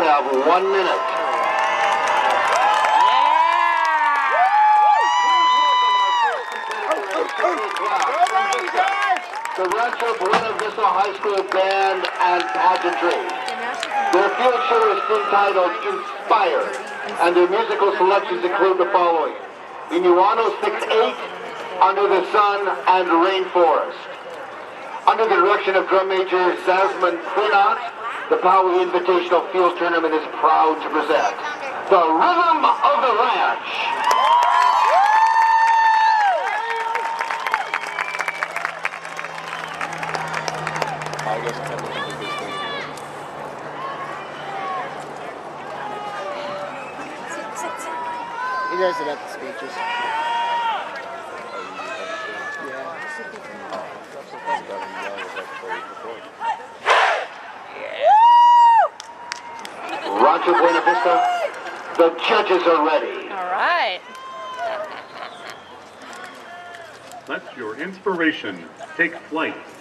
have 1 minute. The Rancho Buena Vista High School Band and Pageantry. Their field show is entitled Inspired, and their musical selections include the following: Minuano 6/8, Under the Sun, and Rainforest. Under the direction of drum major Zasman Quinot, the Poway Invitational Field Tournament is proud to present the Rhythm of the Ranch. You guys did the speeches. Rancho Buena Vista, the judges are ready. All right. Let your inspiration take flight.